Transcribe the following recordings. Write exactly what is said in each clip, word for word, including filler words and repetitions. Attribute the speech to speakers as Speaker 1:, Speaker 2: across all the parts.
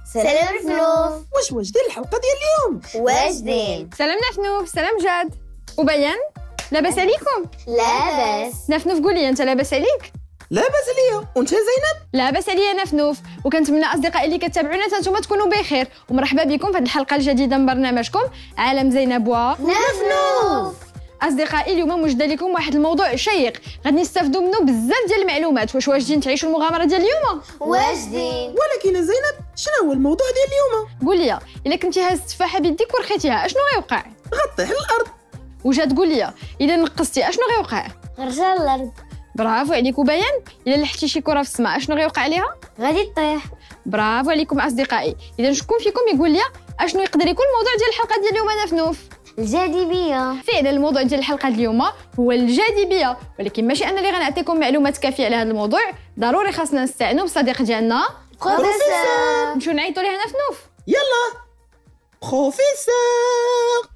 Speaker 1: سلام نفنوف.
Speaker 2: واش واجدين الحلقه ديال اليوم؟
Speaker 1: واجدين.
Speaker 3: سلام نفنوف. سلام جاد وبيان. لاباس عليكم؟
Speaker 1: لاباس.
Speaker 3: نفنوف قولي انت لاباس عليك؟
Speaker 2: لاباس عليا. وانت زينب؟
Speaker 3: لاباس عليا نفنوف. وكنتمنى اصدقائي اللي كتابعونا نتوما تكونوا بخير ومرحبا بكم في هذه الحلقه الجديده من برنامجكم عالم زينب و
Speaker 1: نفنوف.
Speaker 3: اصدقائي اليوم موجده لكم واحد الموضوع شيق غادي نستافدوا منه بزاف ديال المعلومات. واش واجدين تعيشوا المغامره ديال اليوم؟
Speaker 1: واجدين.
Speaker 2: ولكن زينب شنو هو الموضوع ديال اليوم؟
Speaker 3: قول لي الا كنتي هاز التفاحه بيديك ورخيتيها اشنو غيوقع؟
Speaker 2: غطيح الارض.
Speaker 3: وجات قول لي الا نقصتي اشنو غيوقع؟
Speaker 1: غرزة الارض.
Speaker 3: برافو عليك. وبيان الا لحتي شي كره في السماء اشنو غيوقع عليها؟
Speaker 1: غادي تطيح.
Speaker 3: برافو عليكم اصدقائي. اذا شكون فيكم يقول لي اشنو يقدر يكون الموضوع ديال الحلقه ديال اليوم نفنوف؟
Speaker 1: الجاذبية.
Speaker 3: فعلا الموضوع ديال الحلقه اليوم هو الجاذبيه، ولكن ماشي انا اللي غنعطيكم معلومات كافيه على هذا الموضوع، ضروري خاصنا نستعنوا بالصديق ديالنا
Speaker 1: بروفيسور.
Speaker 3: نمشيو نعيطوا ليه نفنوف.
Speaker 2: يلا بروفيسور.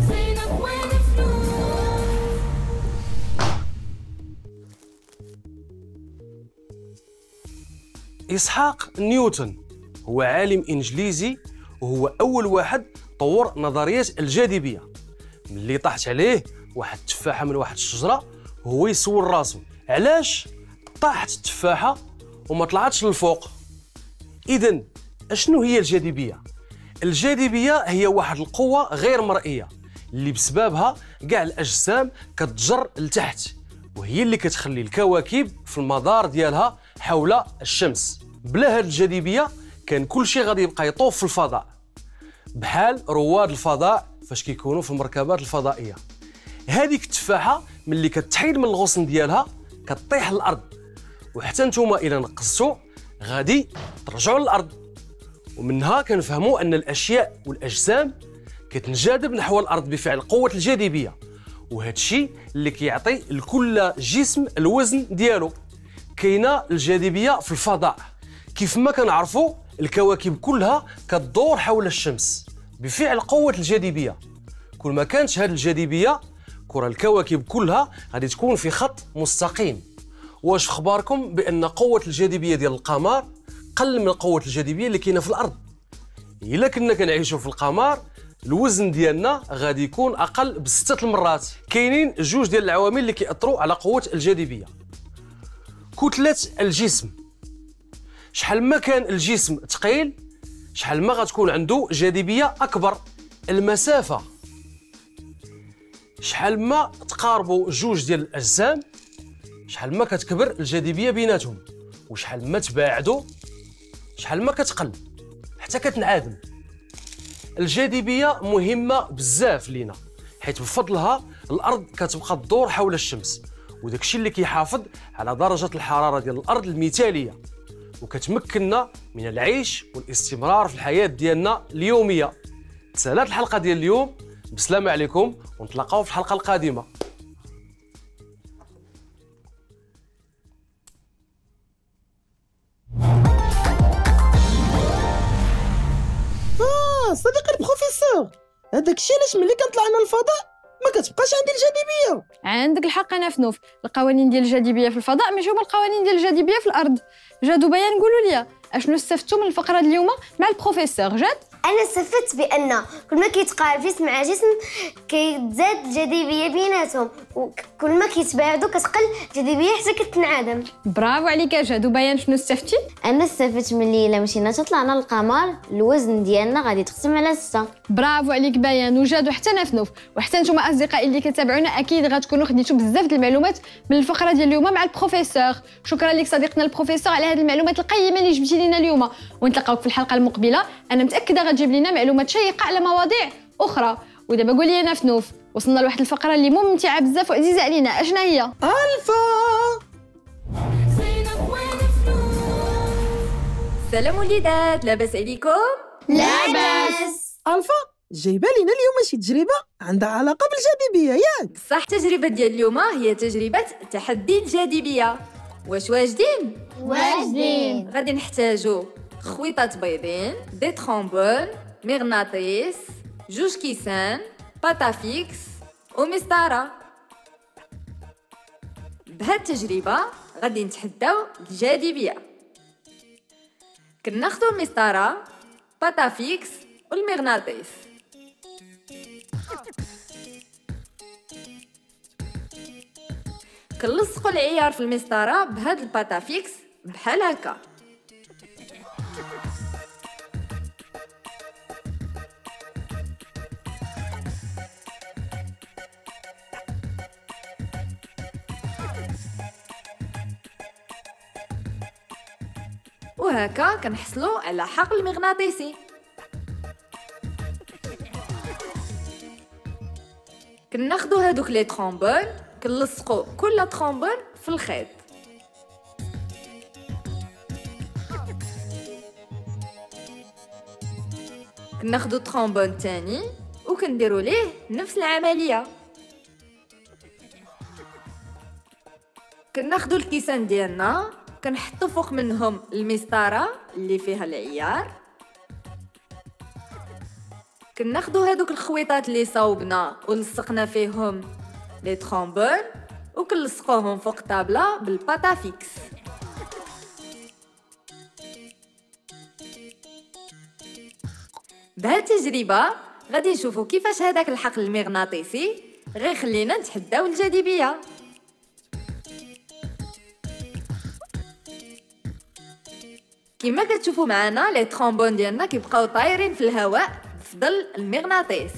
Speaker 4: إسحاق نيوتن هو عالم إنجليزي وهو أول واحد طور نظرية الجاذبية. ملي طاحت عليه واحد التفاحة من واحد الشجرة وهو يسول راسو علاش طاحت التفاحة وما طلعتش للفوق. إذن أشنو هي الجاذبية؟ الجاذبية هي واحد القوة غير مرئية اللي بسببها كاع الأجسام كتجر لتحت، وهي اللي كتخلي الكواكب في المدار ديالها حول الشمس. بلا هاد الجاذبية كان كل شيء غادي يبقى يطوف في الفضاء، بحال رواد الفضاء فاش كيكونوا في المركبات الفضائية. هذيك التفاحة ملي كتحيد من الغصن ديالها كتطيح للأرض، وحتى نتوما إلا نقصتوا غادي ترجعوا للأرض. ومنها كنفهموا أن الأشياء والأجسام كتنجذب نحو الأرض بفعل قوة الجاذبية، وهذا الشيء اللي كيعطي لكل جسم الوزن ديالو. كاينه الجاذبيه في الفضاء، كيف ما كنعرفوا الكواكب كلها كتدور حول الشمس بفعل قوه الجاذبيه. كل ما كانت هذه الجاذبيه كره الكواكب كلها غادي تكون في خط مستقيم. واش في اخباركم بان قوه الجاذبيه ديال القمر قل من قوه الجاذبيه اللي كاينه في الارض؟ الا كنا كنعيشوا في القمر الوزن ديالنا غادي يكون اقل بستة المرات. كاينين جوج ديال العوامل اللي كيأثروا على قوه الجاذبيه. كتله الجسم، شحال ما كان الجسم ثقيل شحال ما غتكون عنده جاذبيه اكبر. المسافه، شحال ما تقاربوا جوج ديال الاجسام شحال ما كتكبر الجاذبيه بيناتهم، وشحال ما تباعدوا شحال ما كتقل حتى كتنعدم. الجاذبيه مهمه بزاف لينا حيت بفضلها الارض كتبقى تدور حول الشمس، وداك الشيء اللي كيحافظ على درجه الحراره ديال الارض المثاليه، وكتمكننا من العيش والاستمرار في الحياه ديالنا اليوميه. تسالات الحلقه ديال اليوم، بسلامه عليكم ونتلاقاو في الحلقه القادمه.
Speaker 2: اه صديقي البروفيسور، هذاك الشيء علاش ملي كنطلع انا للفضاء ما كتبقاش عندي الجاذبيه.
Speaker 3: عندك الحق نفنوف، القوانين ديال الجاذبيه في الفضاء ماشي هما القوانين ديال الجاذبيه في الارض. جادو بيان قولوا لي اشنو استفدتوا من الفقره اليوم مع البروفيسور جاد؟
Speaker 1: انا استفدت بان كل ما كيتقارب جسم مع جسم كيتزاد الجاذبيه بيناتهم، وكل ما كيتباعدوا كتقل الجاذبيه حتى كتنعدم.
Speaker 3: برافو عليك يا جاد. وبيان شنو استفدتي؟
Speaker 1: انا استفدت ملي الا مشينا طلعنا للقمر الوزن ديالنا غادي يتقسم على ستة.
Speaker 3: برافو عليك بيان وجاد وحتى نفنوف. وحتى نتوما اصدقائي اللي كتابعونا اكيد غتكونوا خديتوا بزاف د المعلومات من الفقره ديال اليوم مع البروفيسور. شكرا لك صديقنا البروفيسور على هذه المعلومات القيمه اللي جبتي لنا اليوم، ونتلاقاوك في الحلقه المقبله. انا متاكده غتجيب لنا معلومات شيقه على مواضيع اخرى. ودابا قولي يا نفنوف، وصلنا لواحد الفقره اللي ممتعه بزاف وعزيزه علينا، اشنا هي؟
Speaker 2: الفا.
Speaker 5: سلام وليدات، لاباس عليكم؟
Speaker 1: لاباس.
Speaker 2: الفا جايبه لينا اليوم شي تجربه عندها علاقه بالجاذبيه ياك؟
Speaker 5: صح، التجربه ديال اليوم هي تجربه تحدي الجاذبيه. واش واجدين؟
Speaker 1: واجدين.
Speaker 5: غادي نحتاجو خويطات بيضين، دي ترومبون، مغناطيس، جوج كيسان، باتافيكس ومسطره. بهاد التجربه غادي نتحداو الجاذبيه. كناخدو المسطره باتافيكس والمغناطيس. كنلصقوا العيار في المسطره بهاد الباتافيكس بحال هكا. وهكا كنحصلوا على حقل مغناطيسي. كناخذوا هادوك لي ترومبون كنلصقوا كل ترومبون في الخيط. كناخذوا ترومبون تاني وكنديروا ليه نفس العمليه. كناخذوا الكيسان ديالنا كنحطوا فوق منهم المسطره اللي فيها العيار. كناخذوا هادوك الخويطات اللي صاوبنا ولصقنا فيهم لي ترومبون وكنلصقوهم فوق طابله بالباتافيكس. بهاد التجربه غادي نشوفوا كيفاش هذاك الحقل المغناطيسي غير خلينا نتحداو الجاذبيه. كما كتشوفوا معنا لي ترومبون ديالنا كيبقاو طايرين في الهواء بفضل المغناطيس.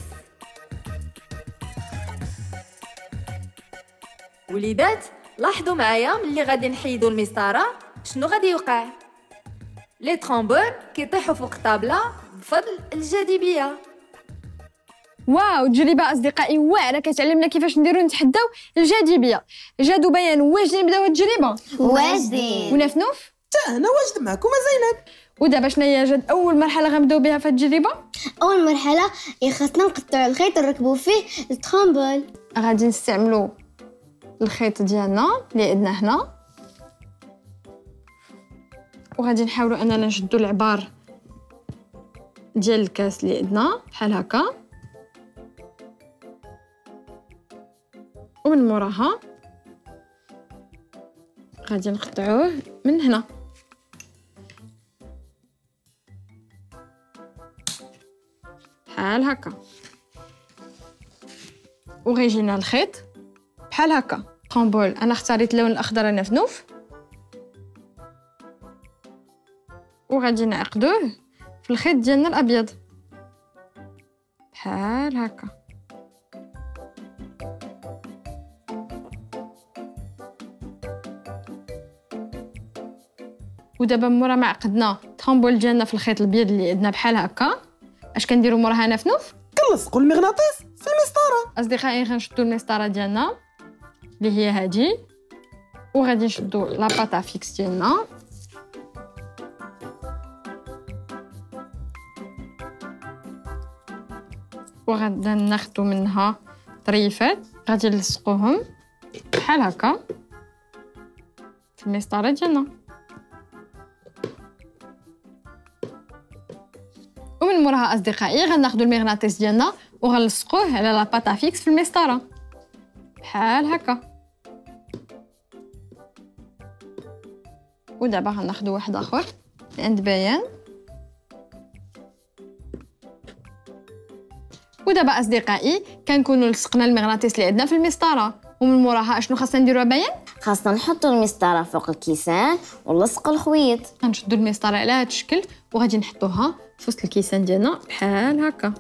Speaker 5: وليدات لاحظوا معايا ملي غادي نحيدوا المسطره شنو غادي يوقع. لي ترومبون كيطيحوا فوق طابله بفضل الجاذبيه.
Speaker 3: واو، تجربه اصدقائي واعره كتعلمنا كيفاش نديرو نتحداو الجاذبيه. جادو بيان، واجدين نبداو التجربه؟
Speaker 1: واجدين.
Speaker 3: ونفنوف
Speaker 2: حتى انا واجد معكم زينب.
Speaker 3: ودابا شنو هي جاد اول مرحله غنبداو بها في التجربه؟
Speaker 1: اول مرحله خاصنا نقطعوا الخيط ونركبوا فيه الترومبون.
Speaker 3: غادي نستعملوا الخيط ديالنا اللي عندنا هنا، وغادي نحاولوا اننا نشدوا العبار ديال الكاس اللي عندنا بحال هكا، ومن موراها غادي نقطعوه من هنا. بحال هكا، وغيجينا الخيط بحال هكا. طرومبول انا اختاريت اللون الاخضر النفنوف، وغادي نعقدوه في الخيط ديالنا الابيض بحال هكا. ودابا مورا ما عقدنا طرومبول ديالنا في الخيط الابيض اللي عندنا بحال هكا، اش كنديروا موراها نفنوف؟
Speaker 2: كنلصقوا المغناطيس في المسطره.
Speaker 3: اصدقائي غنشدوا المسطره ديالنا اللي هي هادي، وغادي نشدوا لاباتافيكس ديالنا وغادا ناخذوا منها طريفات، غادي نلصقوهم بحال هكا في المسطره ديالنا. ومن موراها اصدقائي غناخذوا المغناطيس ديالنا وغنلصقوه على لاباتافيكس في المسطره بحال هكا. ودابا غناخذوا واحد اخر عند بيان. ودابا اصدقائي كنكونوا لصقنا المغناطيس اللي عندنا في المسطره، ومن موراها اشنو خاصنا نديروا بيان؟
Speaker 1: خاصنا نحطوا المسطره فوق الكيسان ونلصق الخويط.
Speaker 3: غنشدوا المسطره على هذا الشكل وغادي نحطوها في وسط الكيسان ديالنا بحال هكا،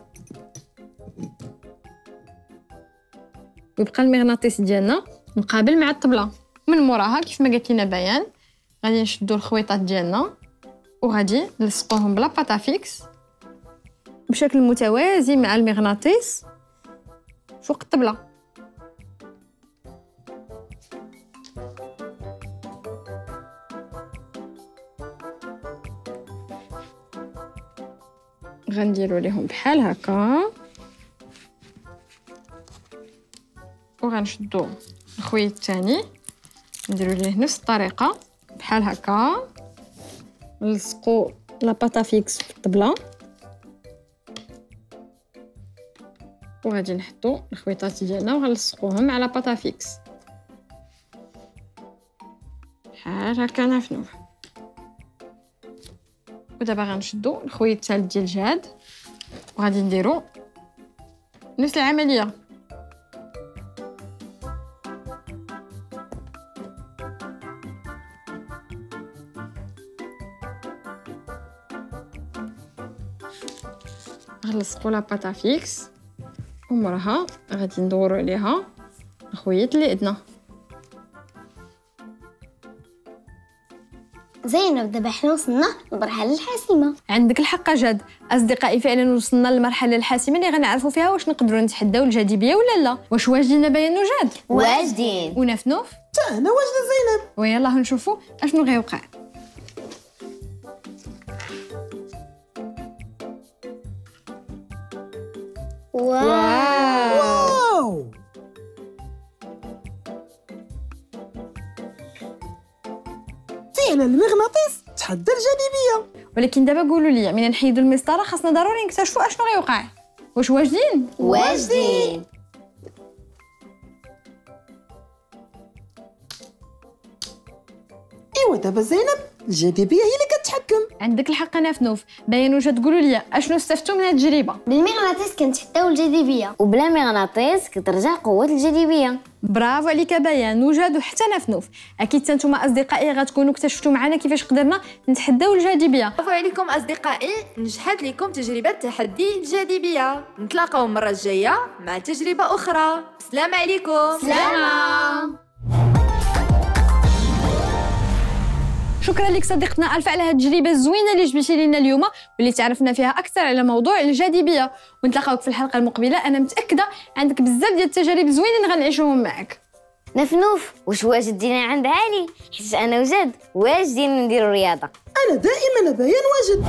Speaker 3: ويبقى المغناطيس ديالنا مقابل مع الطبله. من موراها كيف ما قالت لنا بيان غادي نشدوا الخويطات ديالنا وغادي نلصقوهم بلا باتافيكس بشكل متوازي مع المغناطيس فوق الطبله. غنديروا ليهم بحال هكا، وغنشدوا الخويط الثاني نديروا ليه نفس الطريقه بحال هكا، نلصقوا لاباتافيكس في الطبله، وغادي نحطوا الخويطات ديالنا وغنلصقوهم على باتافيكس بحال هكا نفنوف. ودابا غنشدو الخويط الثالث ديال جهاد وغادي نديرو نفس العمليه. غنلصقو لاباطا فيكس ومراها غادي ندورو عليها الخويط اللي عندنا.
Speaker 1: زينب دابا حنا وصلنا للمرحله الحاسمه.
Speaker 3: عندك الحق جاد. اصدقائي فعلا وصلنا للمرحله الحاسمه اللي غنعرفوا فيها واش نقدروا نتحداو الجاذبيه ولا لا. واش واجدين دابا يا نجاد؟
Speaker 1: واجدين.
Speaker 3: ونفنوف
Speaker 2: حتى انا واجده زينب.
Speaker 3: ويلا نشوفوا اشنو غيوقع.
Speaker 1: واو
Speaker 2: واو فعلا المغناطيس تحدى الجاذبيه.
Speaker 3: ولكن دابا قولوا لي من نحيدوا المسطره خاصنا ضروري نكتشفوا اشنو غيوقع. واش واجدين؟
Speaker 1: واجدين.
Speaker 2: ايوا دابا زينب الجاذبيه هي اللي كتحكم.
Speaker 3: عندك الحق نفنوف. باين واش تقولوا لي اشنو استفدتوا من هذه التجربه؟
Speaker 1: بالمغناطيس كنتحداو الجاذبيه وبلا مغناطيس كترجع قوه الجاذبيه.
Speaker 3: برافو عليك بيان وجاد وحتى نفنوف. اكيد حتى نتوما اصدقائي غتكونوا اكتشفتوا معنا كيفاش قدرنا نتحداو الجاذبيه.
Speaker 5: برافو عليكم اصدقائي، نجحت لكم تجربه تحدي الجاذبيه. نتلاقاو المره الجايه مع تجربه اخرى. السلام عليكم.
Speaker 1: سلام.
Speaker 3: شكرا لك صديقتنا الفا على هذه التجربه الزوينه اللي جبتي لنا اليوم واللي تعرفنا فيها اكثر على موضوع الجاذبيه. ونتلاقاوك في الحلقه المقبله. انا متاكده عندك بزاف ديال التجارب زوينين غنعيشوهم معك.
Speaker 1: نفنوف واش واجدين عند علي؟ حيت انا وجد واجدين نديروا الرياضه.
Speaker 2: انا دائما بيان واجد.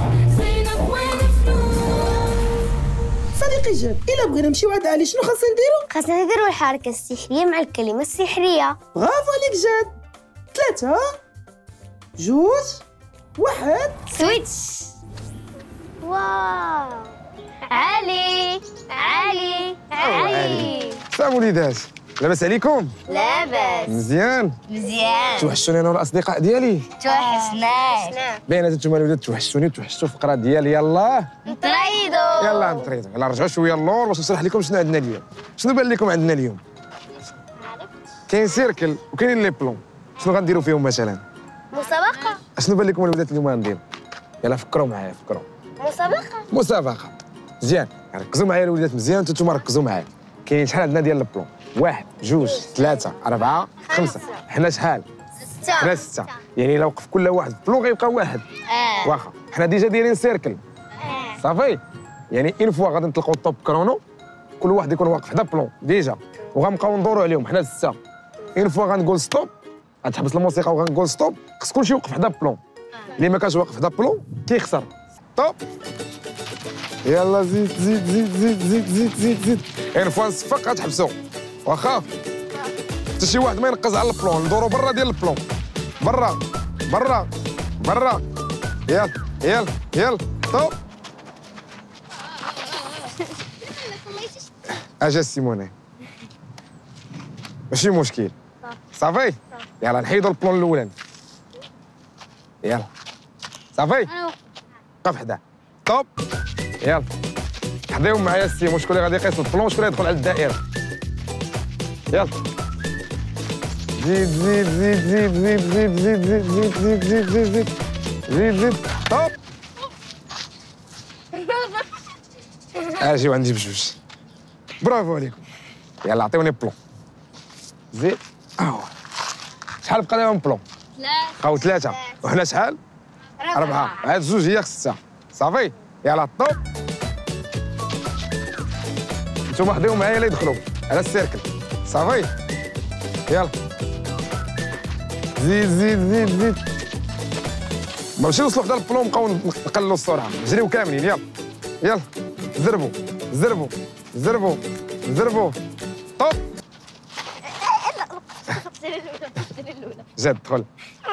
Speaker 2: صديقي جاد الا بغينا نمشيو عند علي شنو خاصنا نديرو؟
Speaker 1: خاصنا نديروا الحركه السحريه مع الكلمه السحريه.
Speaker 2: برافو عليك جاد. ثلاثة جوج واحد
Speaker 1: سويتش. واو علي علي علي.
Speaker 6: سلام وليدات، لاباس عليكم؟
Speaker 1: لاباس
Speaker 6: مزيان؟
Speaker 1: مزيان.
Speaker 6: توحشتوني انا والاصدقاء ديالي؟
Speaker 1: توحشناك.
Speaker 6: باين انتوما الولاد توحشتوني وتوحشتوا الفقره ديالي. يلا
Speaker 1: نطريدو.
Speaker 6: يلا نطريدو. يلا رجعوا شويه اللور باش نشرح لكم شنو عندنا اليوم. شنو بان لكم عندنا اليوم؟ كاين سيركل وكاينين لي بلون. شنو غنديروا فيهم مثلا؟
Speaker 1: مسابقه.
Speaker 6: شنو بان لكم الولاد اليوم غنديروا؟ يلا فكروا معايا فكروا.
Speaker 1: مسابقه.
Speaker 6: مسابقه. مزيان ركزوا معايا الوليدات مزيان وانتم ركزوا معايا. كاين شحال عندنا ديال البلون؟ واحد جوج ثلاثة أربعة خمسة. حنا شحال؟
Speaker 1: ستة.
Speaker 6: حنا ستة. يعني لو وقف كل واحد بلون غيبقى واحد.
Speaker 1: اه.
Speaker 6: واخا حنا ديجا دايرين سيركل.
Speaker 1: اه.
Speaker 6: صافي. يعني اون فوا غادي نطلقوا الطوب كرونو كل واحد يكون واقف حدا بلون ديجا وغنبقاو ندوروا عليهم حنا ستة. اون فوا غنقول ستوب غتحبس الموسيقى وغنقول ستوب خص كلشي يوقف حدا بلون. اللي ما كانش واقف حدا بلون كيخسر. طوب. يلا زيد زيد زيد زيد زيد زيد زيد زيد. اون فوا نصفق غتحبسوا واخا حتى شي واحد ما ينقز على البلون. ندوروا برا ديال البلون. برا برا برا. يلا يلا يلا طوب. اجا سيموني ماشي مشكل. صافي يلا نحيدوا البلون الاولاني. يلا صافي وقف حداه. طوب. يلا حضيهم معايا السيمو. شكون اللي غادي يقيس البلون شكون اللي يدخل على الدائره. يلا زيد زيد زيد زيد زيد زيد زيد زيد زيد زيد زيد زيد زيد زيد زيد. طوب. اجيو عندي بجوج. برافو عليكم. يلا عطيوني بلون. زيد. اه شحال بقى لهم بلون؟ ثلاثة. بقاو ثلاثة وحنا شحال؟ أربعة. هاد زوج هي ستة. صافي يلا طوب. نتوما خديو معايا اللي يدخلوا على السيركل. صافي يلا زيد زيد زيد زيد. ماشي نوصلوا حدا البلون نبقاو نقللوا السرعة. جريو كاملين. يلا يلا زربوا زربوا زربوا زربوا. طوب. جد دخل.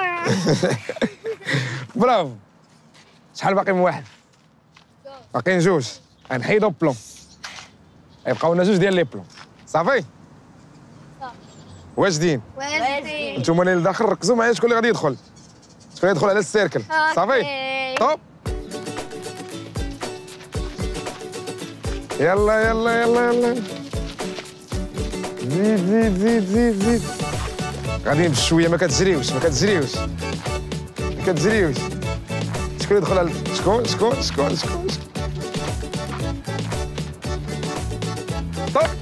Speaker 6: برافو. شحال باقي من واحد؟ باقيين جوج. غنحيدو بلون يبقاو لنا جوج ديال لي بلون. صافي واجدين؟
Speaker 1: واجدين.
Speaker 6: نتوما اللي لداخل ركزوا معايا شكون اللي غادي يدخل شكون اللي يدخل على السيركل. صافي طوب. يلا يلا يلا يلا زيد زيد زيد زيد زيد غاديين بشويه ما كتجريوش ما كتجريوش ما كتجريوش شكون يدخل على شكون شكون شكون شكون طيب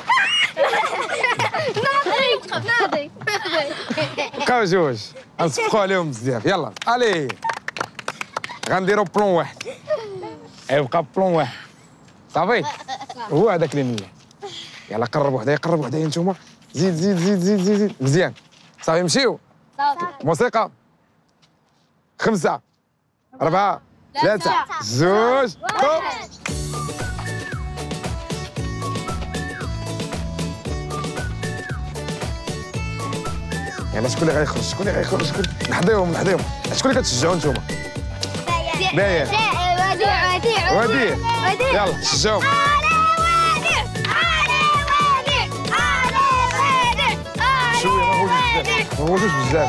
Speaker 3: ناضي ناضي
Speaker 6: بقاو جوج غنصفقوا عليهم بزاف يلا الي غنديروا بلون واحد يبقى بلون واحد صافي هو هذاك اللي مليح يلا قربوا حدايا قربوا حدايا نتوما زيد زيد زيد زيد زيد, زيد. مزيان صافي نمشيو موسيقى خمسة أربعة ثلاثة زوج طوب يلا شكون اللي غيخرج شكون اللي غيخرج شكون نحضيهم نحضيهم شكون اللي كتشجعوا نتوما باين
Speaker 1: وديع وديع
Speaker 6: وديع يلا شجعوهم شويه ما هوجوش بزاف ما هوجوش بزاف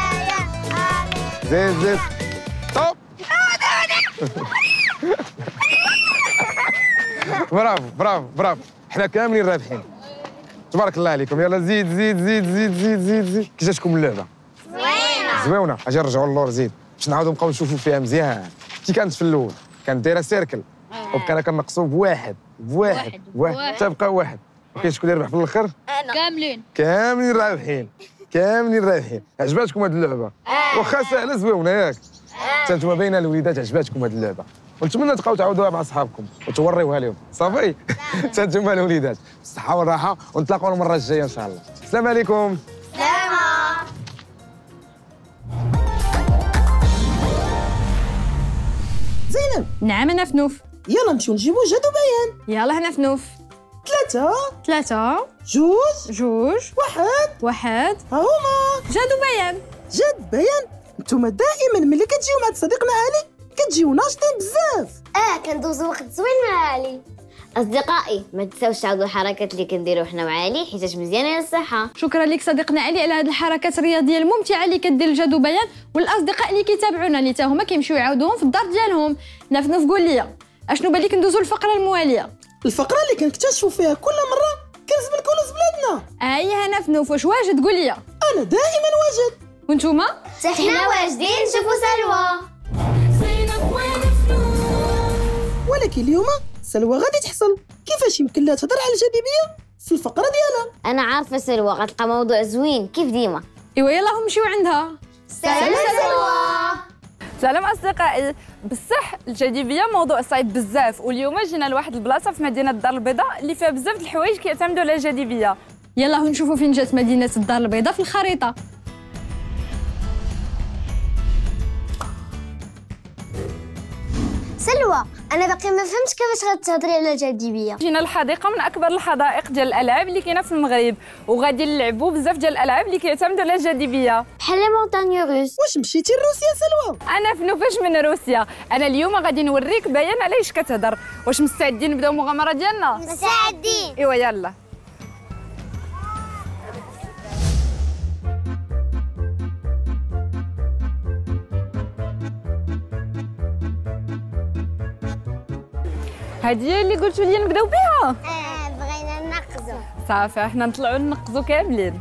Speaker 6: زيد زيد طوب برافو برافو برافو حنا كاملين رابحين تبارك الله عليكم يلا زيد زيد زيد زيد زيد زيد زيد كي جاتكم اللعبه زوينه زوينه اجي نرجعوا للور زيد باش نعاودوا نبقاو نشوفوا فيها مزيان كي كانت في الاول كانت دايره سيركل وبقينا كنقصوا بواحد بواحد بواحد حتى بقى واحد وكاين شكون اللي يربح في الاخر
Speaker 3: كاملين
Speaker 6: كاملين رابحين كاملين رابحين عجباتكم هاد اللعبه واخا سهله زوينه ياك حتى نتوما باينه الوليدات عجباتكم هاد اللعبه ونتمنى تبقاو تعاودوها مع صحابكم وتوريوها لهم صافي حتى نتوما الوليدات بالصحه والراحه ونتلاقاو المره الجايه ان شاء الله السلام عليكم
Speaker 2: زينب
Speaker 3: نعم انا فنوف
Speaker 2: يلا نمشيو نجيبو جاد وبيان
Speaker 3: يلا هنا فنوف
Speaker 2: ثلاثة
Speaker 3: ثلاثة
Speaker 2: جوج
Speaker 3: جوج
Speaker 2: واحد
Speaker 3: واحد
Speaker 2: ها هما
Speaker 3: جاد وبيان
Speaker 2: جاد بيان نتوما دائما ملي كتجيو مع صديقنا علي كتجيو ناشطين بزاف
Speaker 1: اه كندوزو وقت زوين مع علي. اصدقائي ما تنساوش تعاودوا الحركات اللي كنديرو حنا مع علي حيتاش مزيانه للصحه.
Speaker 3: شكرا لك صديقنا علي على هذه الحركات الرياضيه الممتعه اللي كدير جاد وبيان والاصدقاء اللي كيتابعونا اللي حتى هما كيمشيو يعاودوهم في الدار ديالهم. نفنوف قول لي اشنو بالك ندوزو الفقره المواليه؟
Speaker 2: الفقره اللي كنكتشفوا فيها كل مره كنز من كنوز بلادنا.
Speaker 3: اييه نفنوف واش واجد قول لي؟
Speaker 2: انا دائما واجد.
Speaker 3: وانتوما؟
Speaker 1: حنا واجدين نشوفوا سلوى.
Speaker 2: ولكن اليوم سلوى غادي تحصل كيفاش يمكن لها تهضر على الجاذبيه في الفقره ديالها.
Speaker 1: انا عارفه سلوى غتلقى موضوع زوين كيف ديما.
Speaker 3: ايوا يلا نمشيو عندها.
Speaker 1: سلام سلوى.
Speaker 7: سلام اصدقائي. بصح الجاذبيه موضوع صعيب بزاف واليوم جينا لواحد البلاصه في مدينه الدار البيضاء اللي فيها بزاف د الحوايج كيعتمدوا على الجاذبيه.
Speaker 3: يلا نشوفوا فين جات مدينه الدار البيضاء في الخريطه.
Speaker 1: سلوى انا باقي ما فهمتش كيفاش غتهضري على الجاذبيه.
Speaker 7: جينا الحديقه من اكبر الحدائق ديال الالعاب اللي كاينه في المغرب وغادي نلعبوا بزاف ديال الالعاب اللي كيعتمدوا على الجاذبيه
Speaker 1: بحال مونتاني روس.
Speaker 2: واش مشيتي لروسيا سلوى؟
Speaker 7: انا فنوفاش من روسيا. انا اليوم غادي نوريك بيان علاش كتهضر. واش مستعدين نبداو المغامره ديالنا؟
Speaker 1: مستعدين.
Speaker 7: ايوا يلا. هادي هي اللي قلتوا لي نبداو بها.
Speaker 1: اه بغينا ننقزو.
Speaker 7: صافي حنا نطلعوا ننقزوا كاملين.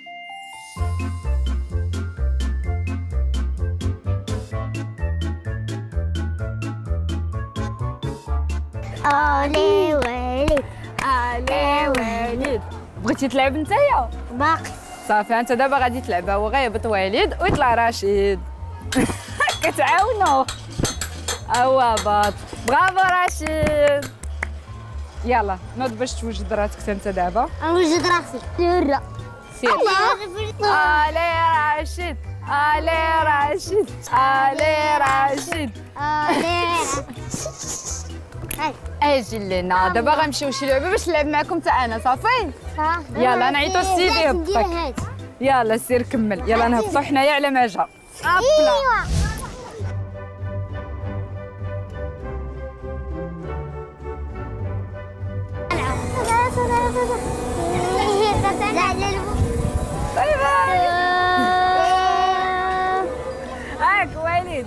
Speaker 1: الي وليد
Speaker 7: الي وليد. بغيتي تلعب نتايا؟
Speaker 1: باقي.
Speaker 7: صافي انت دابا غادي تلعبها وغيهبط وليد ويطلع رشيد. كتعاونوا. هو هبط. برافو رشيد. يلا نوض باش توجد راسك انت دابا.
Speaker 1: نوجد راسي. سير.
Speaker 7: سير. الي رشيد. الي رشيد. الي رشيد. اجي لينا دابا غنمشيو شي لعبه باش نلعب معكم حتى انا صافي. يلا نعيطوا السيدي يهبطك. يلا سير كمل. يلا نهبطوا حنايا على ما جا.
Speaker 1: ايوا
Speaker 7: طيب هاك وليد.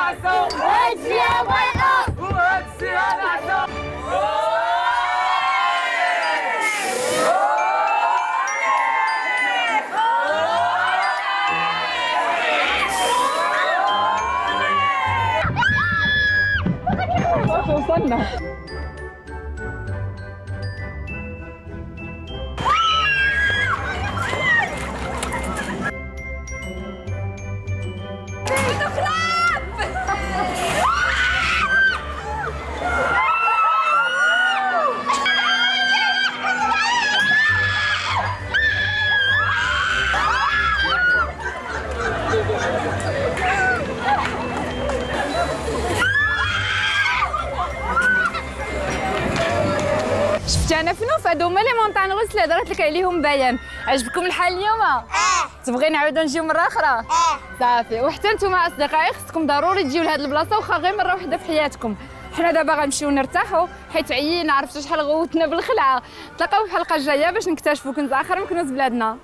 Speaker 8: نعسو وهادشي يا مرأة وهادشي يا نعسو.
Speaker 7: وصلنا. شفتي انا فنوف هادو هما لي مونطان روس اللي هضرت لك عليهم بيان. عجبكم الحال اليوم؟ اه. تبغي نعاودو نجيو مره اخرى؟ اه. صافي. وحتى نتوما اصدقائي خصكم ضروري تجيو لهاد البلاصه واخا غير مره واحده في حياتكم. حنا دابا غنمشيو نرتاحوا حيت عيينا، عرفتوا شحال غوتنا بالخلعه. تلاقاو في الحلقه الجايه باش نكتشفوا كنز اخر من كنوز بلادنا.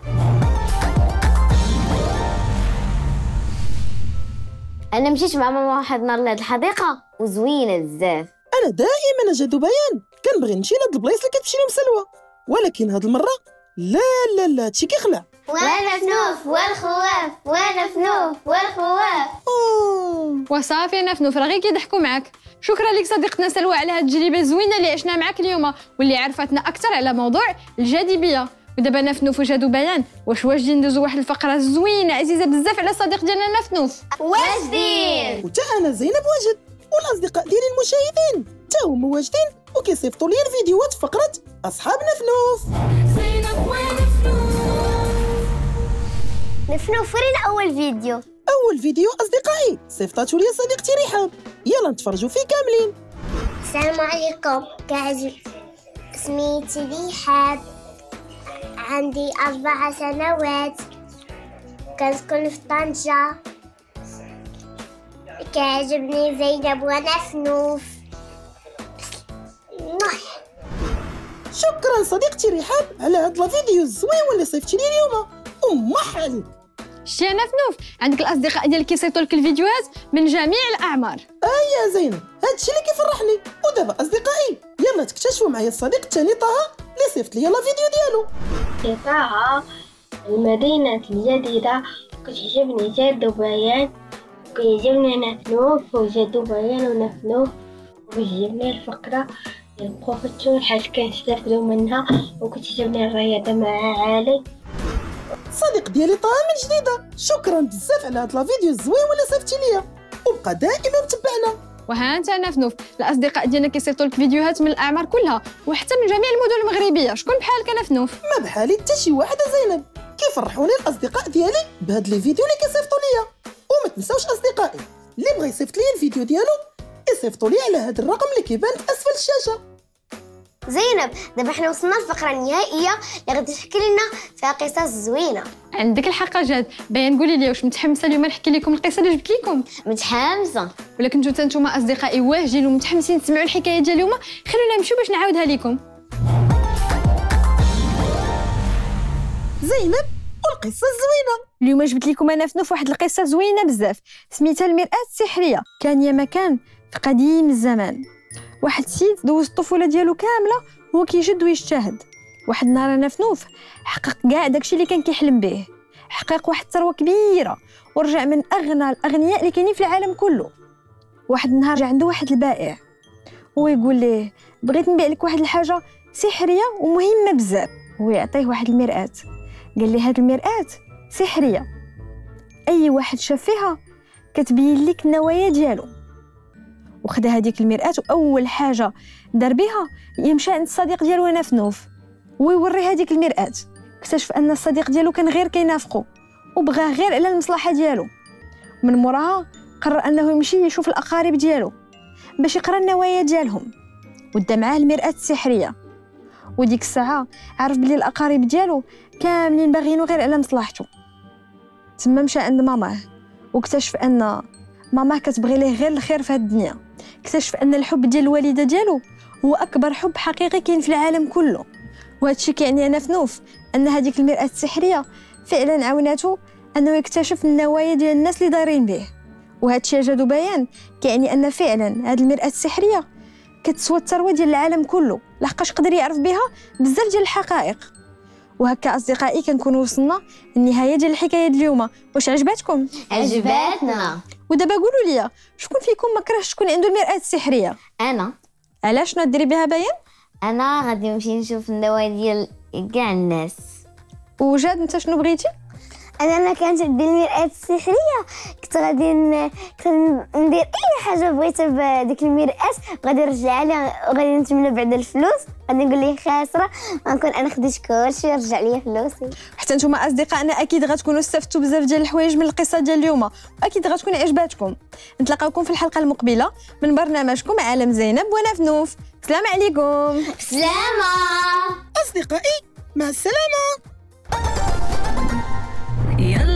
Speaker 1: انا مشيت مع ماما واحد النهار لهاد الحديقه وزوينه بزاف.
Speaker 2: انا دائما جادو بيان كنبغي نمشي لهاد البلايص اللي كتمشي لهم سلوى، ولكن هاد المره لا لا لا هادشي كيخلع.
Speaker 1: وانا فنوف والخواف، وانا فنوف والخواف.
Speaker 3: وصافي انا فنوف راه غير كيضحكوا معاك. شكرا لك صديقتنا سلوى على هاد التجربه الزوينه اللي عشنا معاك اليوم واللي عرفتنا اكثر على موضوع الجاذبيه. ودابا انا فنوف وجادو بيان واش واجدين ندوزو واحد الفقره زوينه عزيزه بزاف على الصديق ديالنا انا فنوف.
Speaker 1: واجدين.
Speaker 2: وتا انا زينب واجد والاصدقاء ديالي المشاهدين تا هما واجدين وكيصيفطوا لي الفيديوهات في فقره اصحابنا فنوف.
Speaker 8: زينب وين فنوف؟
Speaker 1: نفنوف ورينا اول فيديو.
Speaker 2: اول فيديو اصدقائي صيفطاتو لي صديقتي ريحان، يلا نتفرجوا فيه كاملين.
Speaker 1: السلام عليكم، كاعجب سميتي ريحان، عندي أربع سنوات، كنسكن في طنجة، كيعجبني زينب وانا فنوف.
Speaker 2: شكرا صديقتي ريحان على هاد الفيديو الزوين اللي صيفطتي لي اليوم. امح عليك.
Speaker 3: شتي انا فنوف عندك الاصدقاء ديالك كيصيفطوا لك الفيديوهات من جميع الاعمار.
Speaker 2: اه يا زينب هادشي اللي كيفرحني. ودابا اصدقائي يلا تكتشفوا معايا الصديق الثاني طه اللي صيفط لي الفيديو ديالو.
Speaker 9: في طه المدينة الجديدة كتعجبني جادو بيان، وكيعجبني انا فنوف وجادو بيان وانا فنوف، وكتعجبني الفقرة ديال البروفيسور حيت كنستافدو منها، وكتعجبني الرياضة مع علي.
Speaker 2: صديق ديالي طه من جديده، شكرا بزاف على هاد الفيديو الزوين اللي صيفطتي ليا، وبقى دائما متبعنا.
Speaker 3: وها انت انا فنوف الاصدقاء ديالنا كيصيفطوا لك فيديوهات من الاعمار كلها وحتى من جميع المدن المغربيه. شكون بحالك انا فنوف؟
Speaker 2: ما بحالي حتى شي واحده زينب. كيفرحوني الاصدقاء ديالي بهاد لي فيديو اللي كيصيفطوا ليا. وما تنساوش اصدقائي اللي بغى يصيفط لي الفيديو ديالو يصيفطوا لي على هاد الرقم اللي كيبان اسفل الشاشه.
Speaker 1: زينب دابا حنا وصلنا للفقره النهائيه اللي غادي تحكي لنا فيها قصص زوينه.
Speaker 3: عندك الحق جاد. باين قولي لي واش متحمسه اليوم نحكي لكم القصه اللي جبت لكم؟
Speaker 1: متحمسه.
Speaker 3: ولا كنتو حتى نتوما اصدقائي واجدين ومتحمسين تسمعوا الحكايه ديال اليوم؟ خلونا نمشيو باش نعاودها لكم.
Speaker 2: زينب والقصه الزوينه.
Speaker 3: اليوم جبت لكم انا فنوف واحد القصه زوينه بزاف سميتها المرآة السحريه. كان يا مكان في قديم الزمان واحد السيد دوز الطفوله ديالو كامله هو كيجد ويجتهد. واحد النهار انا فنوف حقق كاع داكشي اللي كان كيحلم به، حقق واحد الثروه كبيره ورجع من اغنى الاغنياء اللي كاينين في العالم كله. واحد النهار جا عنده واحد البائع هو يقول ليه بغيت نبيع لك واحد الحاجه سحريه ومهمه بزاف. هو يعطيه واحد المرآة، قال لي هاد المرآة سحريه، اي واحد شاف فيها كتبين لك النوايا ديالو. وخدا هذيك المرآة واول حاجه دار بها يمشى عند الصديق ديالو انا فنوف ويوري هذيك المرآة. اكتشف ان الصديق ديالو كان غير كينافقو وبغاه غير على المصلحه ديالو. من موراها قرر انه يمشي يشوف الاقارب ديالو باش يقرا النوايا ديالهم، ودا معاه المرآة السحريه. وديك الساعه عرف بلي الاقارب ديالو كاملين باغينو غير على مصلحته. تما مشى عند ماماه واكتشف ان ماماه كتبغي ليه غير الخير في هاد الدنيا. اكتشف ان الحب ديال الوالده ديالو هو اكبر حب حقيقي كاين في العالم كله. وهذا الشيء كيعني انا فنوف ان هذيك المرآة السحريه فعلا عاوناتو انه يكتشف النوايا ديال الناس اللي دايرين به، وهذا الشيء جادو بيان كيعني ان فعلا هذه المرآة السحريه كتسوى الثروه ديال العالم كله، لحقاش قدر يعرف بها بزاف ديال الحقائق. وهكا اصدقائي كنكونوا وصلنا للنهايه ديال الحكايه ديال اليوم. واش عجباتكم؟
Speaker 1: عجباتنا.
Speaker 3: ودابا قولوا لي شكون فيكم ما كرهش تكون عنده المرآة السحريه؟
Speaker 1: انا
Speaker 3: علاش شنو ديري بها بيان؟
Speaker 1: انا غادي نمشي نشوف النوايا ديال كاع الناس.
Speaker 3: وجاد انت شنو بغيتي؟
Speaker 1: انا انا كانت عندي المرآة السحريه، كنت غادي ن... كنت ندير اي حاجه بغيتها بهذيك المرآة، غادي نرجعها لها وغادي نتمنى بعد الفلوس، غادي نقول ليه خاسره غنكون انا خديت كلشي ورجع لي فلوسي.
Speaker 3: حتى نتوما اصدقائنا اكيد غتكونوا استفدتوا بزاف ديال الحوايج من القصه ديال اليوم، واكيد غتكون عجباتكم. نتلاقاوكم في الحلقه المقبله من برنامجكم عالم زينب ونفنوف. السلام عليكم.
Speaker 1: سلامة
Speaker 2: أصدقائي، مع السلامة.
Speaker 8: يلا